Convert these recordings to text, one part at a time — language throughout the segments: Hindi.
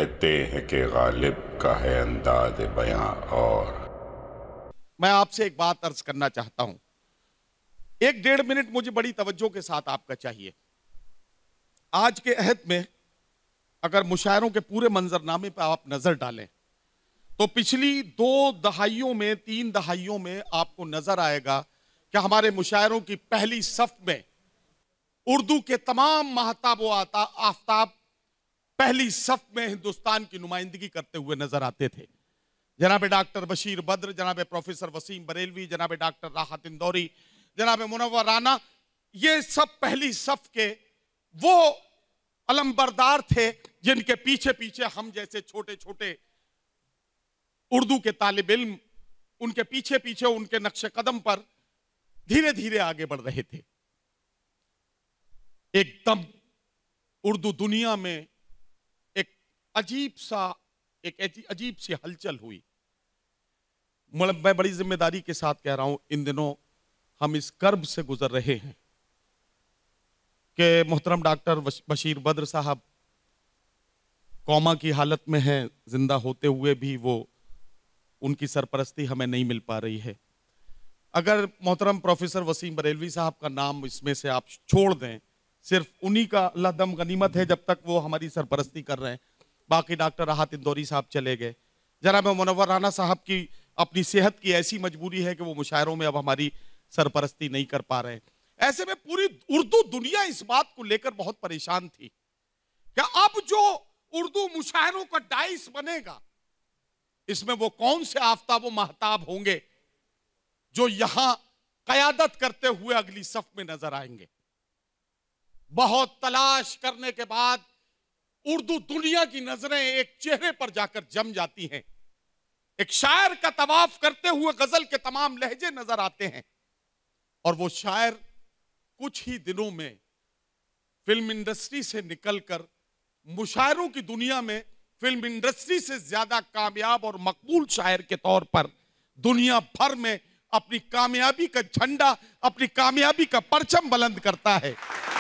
कहते हैं कि गालिब का है अंदाज बयां। और मैं आपसे एक बात अर्ज करना चाहता हूं। 1-1.5 मिनट मुझे बड़ी तवज्जो के साथ आपका चाहिए। आज के अहद में अगर मुशायरों के पूरे मंजरनामे पर आप नजर डालें तो पिछली 2 दहाइयों में 3 दहाइयों में आपको नजर आएगा कि हमारे मुशायरों की पहली सफ में उर्दू के तमाम महताब व आफ्ताब पहली सफ में हिंदुस्तान की नुमाइंदगी करते हुए नजर आते थे। जनाब डॉक्टर बशीर बद्र, जनाब प्रोफेसर वसीम बरेलवी, जनाब डॉक्टर राहत इंदौरी, जनाब मुनव्वर राना, ये सब पहली सफ के वो अलंबरदार थे जिनके पीछे पीछे हम जैसे छोटे छोटे उर्दू के तालिब इल्म उनके पीछे पीछे उनके नक्शे कदम पर धीरे धीरे आगे बढ़ रहे थे। एकदम उर्दू दुनिया में एक अजीब सी हलचल हुई। मैं बड़ी जिम्मेदारी के साथ कह रहा हूं, इन दिनों हम इस कर्ब से गुजर रहे हैं कि मोहतरम डॉक्टर बशीर बद्र साहब कोमा की हालत में हैं, जिंदा होते हुए भी वो उनकी सरपरस्ती हमें नहीं मिल पा रही है। अगर मोहतरम प्रोफेसर वसीम बरेलवी साहब का नाम इसमें से आप छोड़ दें, सिर्फ उन्हीं का अल्लाह दम गनीमत है जब तक वो हमारी सरपरस्ती कर रहे हैं। बाकी डॉक्टर राहत इंदौरी साहब चले गए, जनाब मुनव्वर राना साहब की अपनी सेहत की ऐसी मजबूरी है कि वो मुशायरों में अब हमारी सरपरस्ती नहीं कर पा रहे हैं। ऐसे में पूरी उर्दू दुनिया इस बात को लेकर बहुत परेशान थी कि अब जो उर्दू मुशायरों का डाइस बनेगा इसमें वो कौन से आफ्ताब व महताब होंगे जो यहां कयादत करते हुए अगली सफ में नजर आएंगे। बहुत तलाश करने के बाद उर्दू दुनिया की नजरें एक चेहरे पर जाकर जम जाती हैं। एक शायर का तवाफ करते हुए गजल के तमाम लहजे नजर आते हैं और वो शायर कुछ ही दिनों में फिल्म इंडस्ट्री से निकलकर मुशायरों की दुनिया में फिल्म इंडस्ट्री से ज्यादा कामयाब और मकबूल शायर के तौर पर दुनिया भर में अपनी कामयाबी का झंडा, अपनी कामयाबी का परचम बुलंद करता है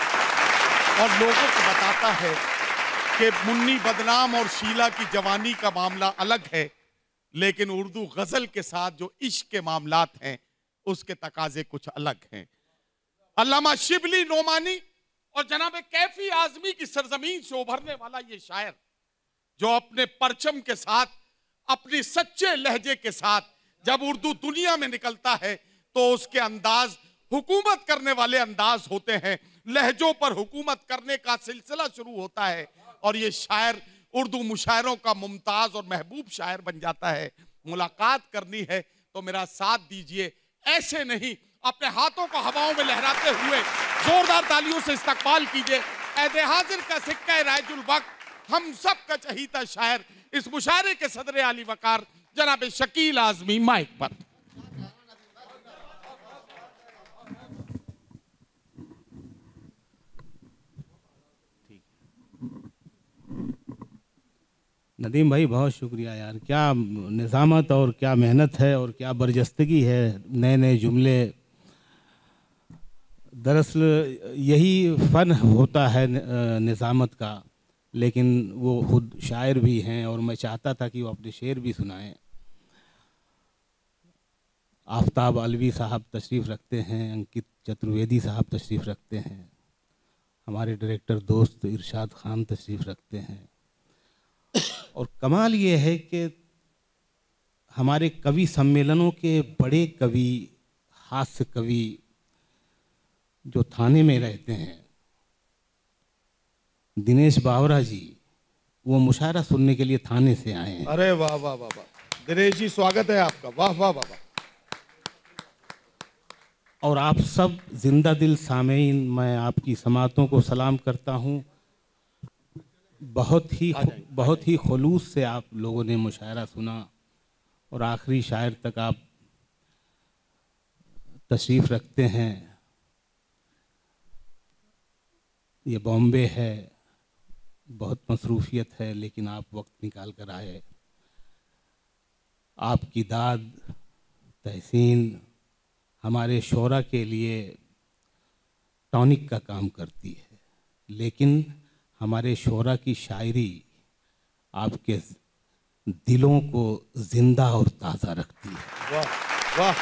और लोगों को बताता है कि मुन्नी बदनाम और शीला की जवानी का मामला अलग है, लेकिन उर्दू गजल के साथ जो इश्क के मामलात हैं उसके तकाजे कुछ अलग हैं। अल्लामा शिबली नोमानी और जनाब कैफी आजमी की सरजमीन से उभरने वाला ये शायर जो अपने परचम के साथ, अपने सच्चे लहजे के साथ जब उर्दू दुनिया में निकलता है तो उसके अंदाज हुकूमत करने वाले अंदाज होते हैं। लहजों पर हुकूमत करने का सिलसिला शुरू होता है और ये शायर उर्दू मुशायरों का मुमताज और महबूब शायर बन जाता है। मुलाकात करनी है तो मेरा साथ दीजिए, ऐसे नहीं अपने हाथों को हवाओं में लहराते हुए जोरदार तालियों से इस्तकबाल कीजिए ऐदे हाजिर का सिक्का राजुल वक्त, हम सब का चहीता शायर, इस मुशायरे के सदर आली वकार जनाब शकील आजमी माइक पर। नदीम भाई बहुत शुक्रिया यार, क्या निज़ामत और क्या मेहनत है और क्या बरजस्तगी है, नए नए जुमले। दरअसल यही फ़न होता है निज़ामत का, लेकिन वो खुद शायर भी हैं और मैं चाहता था कि वो अपने शेर भी सुनाएं। आफ्ताब अलवी साहब तशरीफ़ रखते हैं, अंकित चतुर्वेदी साहब तशरीफ़ रखते हैं, हमारे डायरेक्टर दोस्त इरशाद खान तशरीफ़ रखते हैं। और कमाल ये है कि हमारे कवि सम्मेलनों के बड़े कवि, हास्य कवि जो थाने में रहते हैं, दिनेश बावरा जी, वो मुशायरा सुनने के लिए थाने से आए हैं। अरे वाह वाह वाह वाह, दिनेश जी स्वागत है आपका, वाह वाह वाह वाह। और आप सब जिंदा दिल सामीन, मैं आपकी समातों को सलाम करता हूँ। बहुत ही खुलूस से आप लोगों ने मुशायरा सुना और आखिरी शायर तक आप तशरीफ़ रखते हैं। ये बॉम्बे है, बहुत मसरूफियत है, लेकिन आप वक्त निकाल कर आए। आपकी दाद तहसीन हमारे शोरा के लिए टॉनिक का काम करती है, लेकिन हमारे शोरा की शायरी आपके दिलों को जिंदा और ताज़ा रखती है। वाह वाह।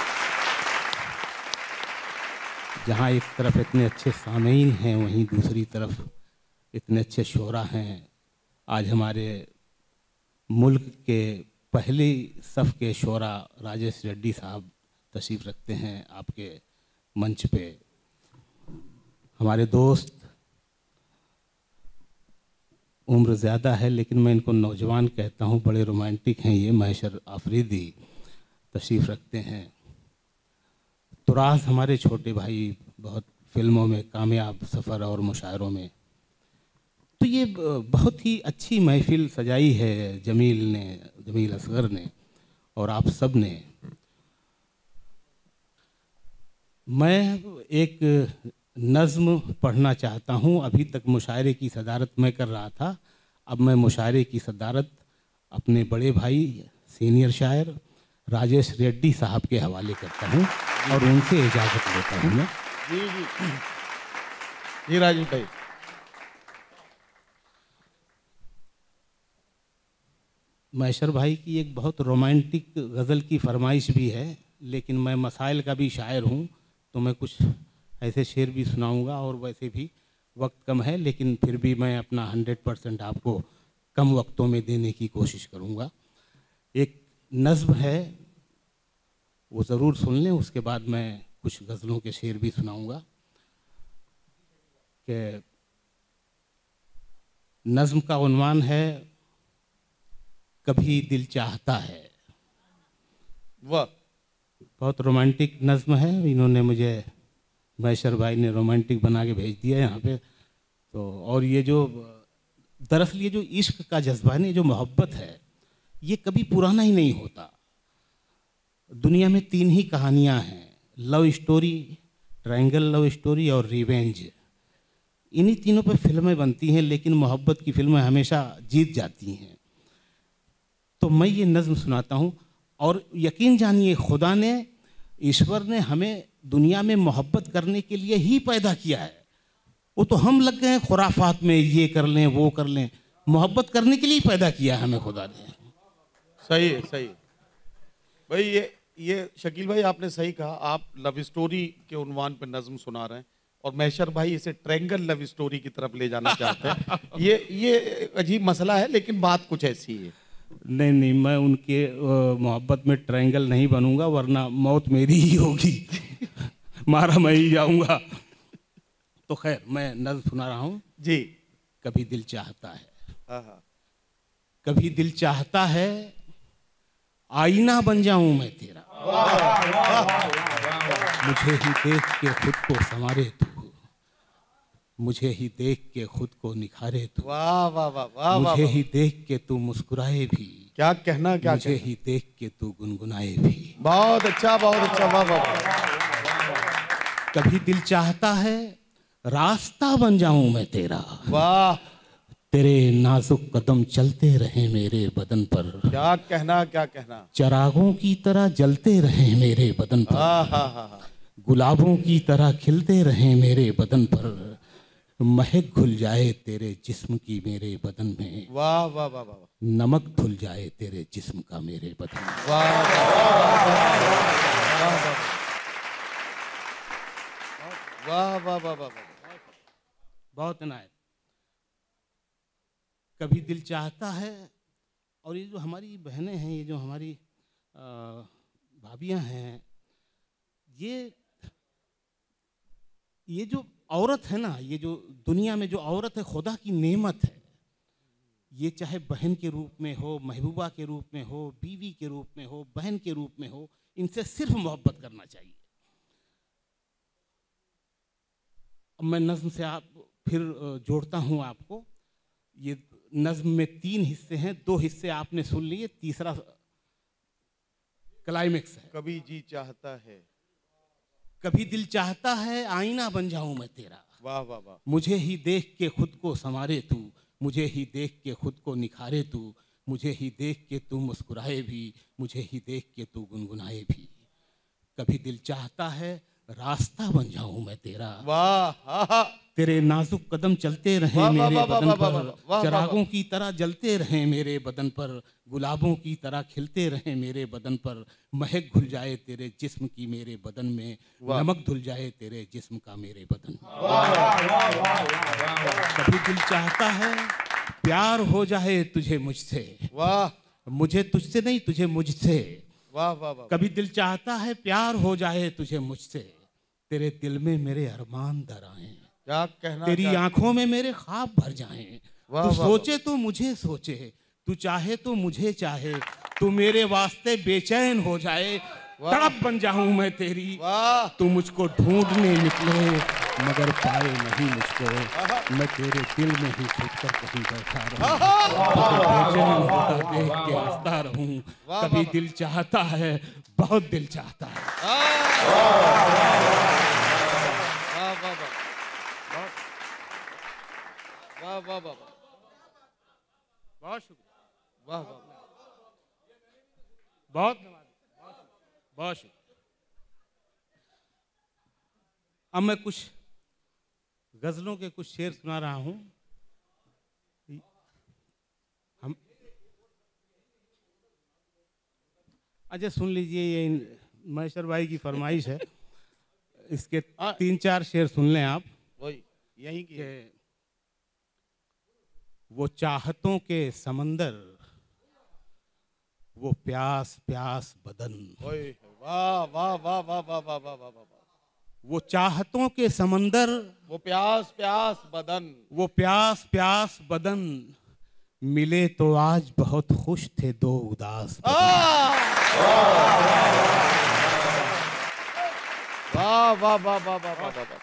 जहाँ एक तरफ इतने अच्छे सामीन हैं, वहीं दूसरी तरफ इतने अच्छे शोरा हैं। आज हमारे मुल्क के पहली सफ़ के शोरा राजेश रेड्डी साहब तशरीफ़ रखते हैं आपके मंच पे। हमारे दोस्त, उम्र ज़्यादा है लेकिन मैं इनको नौजवान कहता हूँ, बड़े रोमांटिक हैं ये, महशर आफरीदी तशरीफ़ रखते हैं। तुरास हमारे छोटे भाई, बहुत फिल्मों में कामयाब, सफ़र और मुशायरों में। तो ये बहुत ही अच्छी महफिल सजाई है जमील असगर ने और आप सब ने। मैं एक नज़्म पढ़ना चाहता हूँ। अभी तक मुशायरे की सदारत मैं कर रहा था, अब मैं मुशायरे की सदारत अपने बड़े भाई सीनियर शायर राजेश रेड्डी साहब के हवाले करता हूँ और उनसे इजाज़त लेता हूँ मैं। जी राजेश भाई। मैशर भाई की एक बहुत रोमांटिक गज़ल की फरमाइश भी है, लेकिन मैं मसाइल का भी शायर हूँ तो मैं कुछ ऐसे शेर भी सुनाऊंगा। और वैसे भी वक्त कम है, लेकिन फिर भी मैं अपना 100% आपको कम वक्तों में देने की कोशिश करूंगा। एक नज़्म है, वो ज़रूर सुन लें, उसके बाद मैं कुछ गज़लों के शेर भी सुनाऊंगा। कि नज़्म का उन्वान है कभी दिल चाहता है। वाह, बहुत रोमांटिक नज़्म है। इन्होंने मुझे, मैशर भाई ने रोमांटिक बना के भेज दिया यहाँ पे। तो और ये जो दरअसल ये जो इश्क का जज्बा है, जो मोहब्बत है, ये कभी पुराना ही नहीं होता। दुनिया में 3 ही कहानियाँ हैं, love story, triangle love story और रिवेंज। इन्हीं तीनों पे फिल्में बनती हैं, लेकिन मोहब्बत की फिल्में हमेशा जीत जाती हैं। तो मैं ये नज़्म सुनाता हूँ और यकीन जानिए, खुदा ने, ईश्वर ने हमें दुनिया में मोहब्बत करने के लिए ही पैदा किया है। वो तो हम लग गए हैं खुराफात में, ये कर लें वो कर लें। मोहब्बत करने के लिए ही पैदा किया है हमें खुदा ने। सही है, सही भाई। ये शकील भाई आपने सही कहा। आप लव स्टोरी के उन्वान पर नज़्म सुना रहे हैं और मैशर भाई इसे ट्रायंगल लव स्टोरी की तरफ ले जाना चाहते हैं। ये अजीब मसला है, लेकिन बात कुछ ऐसी है। नहीं, मैं उनके मोहब्बत में ट्रायंगल नहीं बनूंगा, वरना मौत मेरी ही होगी। मारा मैं ही जाऊंगा। तो खैर, मैं नज़्म सुना रहा हूँ जी। कभी दिल चाहता है। हाँ। कभी दिल चाहता है आईना बन जाऊं मैं तेरा, मुझे ही देख के खुद को संवारे तू, मुझे ही देख के खुद को निखारे तू। वाह वाह वाह वाह। मुझे ही देख के तू मुस्कुराए भी, क्या कहना, क्या मुझे ही देख के तू गुनगुनाए भी। बहुत अच्छा, बहुत अच्छा। वाह वाह। कभी दिल चाहता है रास्ता बन जाऊं मैं तेरा, वाह। तेरे नाजुक कदम चलते रहे मेरे बदन पर, क्या कहना, क्या कहना। चरागों की तरह जलते रहे मेरे बदन पर, गुलाबों की तरह खिलते रहे मेरे बदन पर, महक घुल जाए तेरे जिस्म की मेरे बदन में। वाह वाह वाह वाह। नमक धुल जाए तेरे जिस्म का मेरे बदन में। वाह वाह वाह वाह वाह। बहुत इनायत। कभी दिल चाहता है। और ये जो हमारी बहनें हैं, ये जो हमारी भाभियाँ हैं, ये जो औरत है ना, ये जो दुनिया में जो औरत है, खुदा की नेमत है। ये चाहे बहन के रूप में हो, महबूबा के रूप में हो, बीवी के रूप में हो, बहन के रूप में हो, इनसे सिर्फ मोहब्बत करना चाहिए। अब मैं नज़्म से आप फिर जोड़ता हूँ आपको। ये नज़्म में 3 हिस्से हैं, 2 हिस्से आपने सुन लिए, तीसरा क्लाइमेक्स है। कभी जी चाहता है, कभी दिल चाहता है आईना बन जाऊं मैं तेरा। वाह वाह वाह। मुझे ही देख के खुद को संवारे तू, मुझे ही देख के खुद को निखारे तू, मुझे ही देख के तू मुस्कुराए भी, मुझे ही देख के तू गुनगुनाए भी। कभी दिल चाहता है रास्ता बन जाऊं मैं तेरा, वाह। तेरे नाजुक कदम चलते रहें वाह, मेरे वाह, वाह, बदन वाह, वाह, पर, वाह, वाह, चिरागों की तरह जलते रहें मेरे बदन पर, गुलाबों की तरह खिलते रहें मेरे बदन पर, महक घुल जाए तेरे जिस्म की मेरे बदन में, नमक धुल जाए तेरे जिस्म का मेरे बदन में। कभी दिल चाहता है प्यार हो जाए तुझे मुझसे, वाह मुझे तुझसे नहीं तुझे मुझसे। वाह वाह वाह। कभी दिल चाहता है प्यार हो जाए तुझे मुझसे, तेरे दिल में मेरे अरमान धर आए, क्या कहना तेरी चाहते- आंखों में मेरे ख्वाब भर जाएं। वाह, तू वाह, सोचे तो मुझे सोचे, तू चाहे तो मुझे चाहे, तू मेरे वास्ते बेचैन हो जाए, तड़प बन जाऊं मैं तेरी। वाह तू मुझको ढूंढने निकले मगर पाए नहीं मुझको, मैं तेरे दिल में ही छुपकर कहीं बैठा रहूं, बेचैन होता देख के हंसता रहूं। कभी दिल चाहता है, बहुत दिल चाहता है। वाह वाह वाह वाह वाह वाह, बहुत शुक्रिया, वाह वाह। बहुत बहुत शुक्रिया। अब मैं कुछ गजलों के कुछ शेर सुना रहा हूं। हम अच्छा सुन लीजिए, ये महेश्वर भाई की फरमाइश है, इसके 3-4 शेर सुन लें आप। वही यही की है। कि वो चाहतों के समंदर, वो प्यास प्यास बदन, ओए वाह वाह वाह वाह वाह वाह वाह वाह वाह। वो चाहतों के समंदर, वो प्यास प्यास बदन, वो प्यास प्यास बदन, मिले तो आज बहुत खुश थे दो उदास बदन। वाह वाह वाह वाह वाह वाह वाह।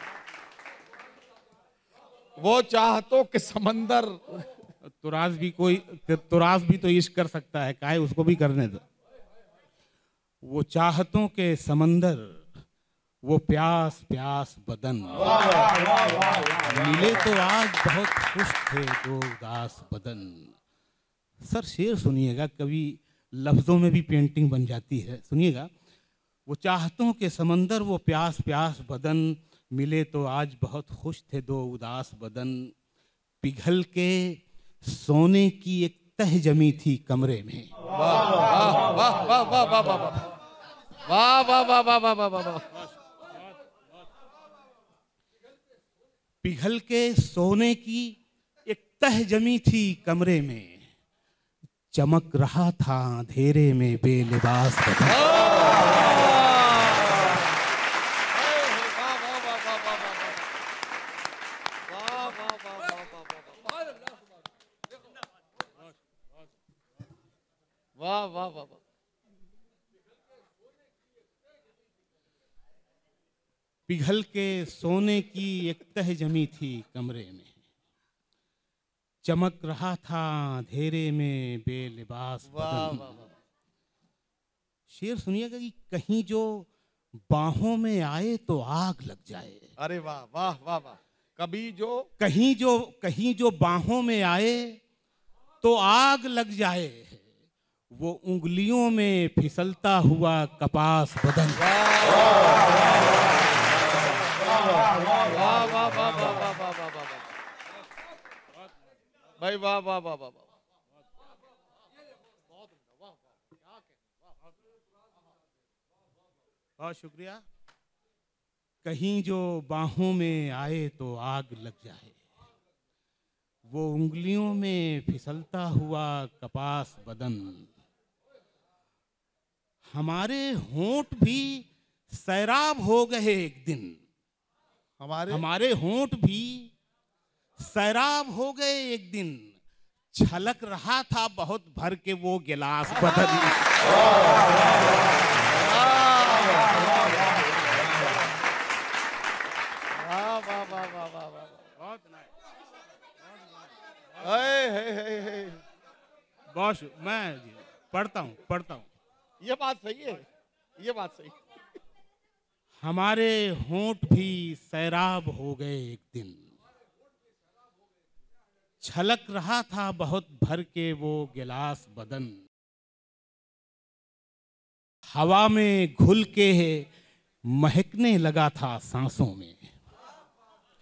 वो चाहतों के समंदर, तुराज भी तो इश्क कर सकता है, काहे उसको भी करने दो। वो चाहतों के समंदर, वो प्यास प्यास बदन, मिले तो आज बहुत खुश थे दो उदास बदन। सर शेर सुनिएगा, कभी लफ्जों में भी पेंटिंग बन जाती है, सुनिएगा। वो चाहतों के समंदर, वो प्यास प्यास बदन, मिले तो आज बहुत खुश थे दो उदास बदन, पिघल के सोने की एक तह जमी थी कमरे में। वाह वाह वाह वाह वाह वाह वाह वाह वाह वाह वाह वाह वाह वाह। पिघल के सोने की एक तह जमी थी कमरे में, चमक रहा था अंधेरे में बेलिबास बदन। वाह वाह वाह वाह। पिघल के सोने की एक तह जमी थी कमरे में, चमक रहा था अंधेरे में बेलिबास बदन। शेर सुनिएगा कि कहीं जो बाहों में आए तो आग लग जाए। अरे वाह वाह वाह वाह। कहीं जो बाहों में आए तो आग लग जाए, वो उंगलियों में फिसलता हुआ कपास बदन। वाह वाह वाह वाह वाह वाह वाह भाई, वाह वाह वाह वाह। बहुत शुक्रिया। कहीं जो बाहों में आए तो आग लग जाए, वो उंगलियों में फिसलता हुआ कपास बदन। हमारे होंठ भी सैराब हो गए एक दिन, हमारे होंठ भी सैराब हो गए एक दिन, छलक रहा था बहुत भर के वो गिलास बदन। बहुत मैं पढ़ता हूँ। ये बात सही है, ये बात सही। हमारे होंठ भी सैराब हो गए एक दिन, छलक रहा था बहुत भर के वो गिलास बदन। हवा में घुल के महकने लगा था सांसों में,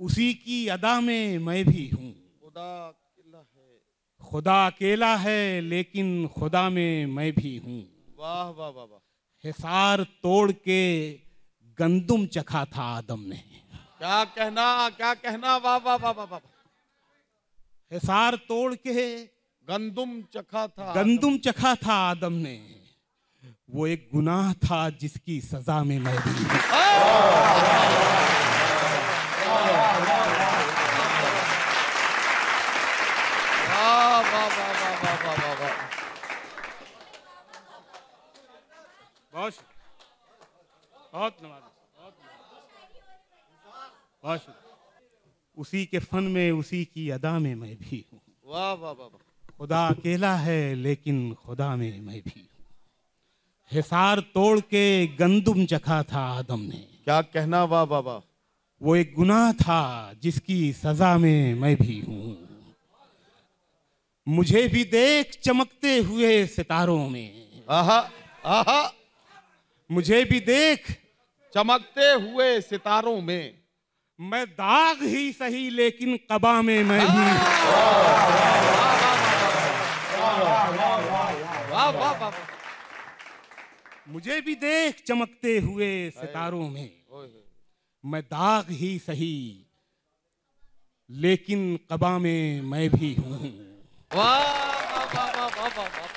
उसी की अदा में मैं भी हूँ। खुदा अकेला है लेकिन खुदा में मैं भी हूँ। वाह वाह वाह वाह। हिसार तोड़ के गंदुम चखा था आदम ने। क्या कहना, क्या कहना, वाह वाह वाह वाह वाह। हिसार तोड़ के गंदुम चखा था, गंदुम चखा था आदम ने। वो एक गुनाह था जिसकी सजा में मैं भी हूँ। बहुत बहुत उसी के फन में उसी की अदा में मैं भी हूँ। वाह वाह वाह। खुदा अकेला है लेकिन खुदा में मैं भी हूँ। हिसार तोड़ के गंदुम चखा था आदम ने। क्या कहना, वाह वाह वाह। वो एक गुनाह था जिसकी सजा में मैं भी हूँ। मुझे भी देख चमकते हुए सितारों में। आहा आहा। मुझे भी देख चमकते हुए सितारों में। मैं दाग ही सही लेकिन कबा में मैं भी। वाह वाह वाह। मुझे भी देख चमकते हुए सितारों में। मैं दाग ही सही लेकिन कबा में मैं भी हूँ। वाह वाह वाह वाह वाह।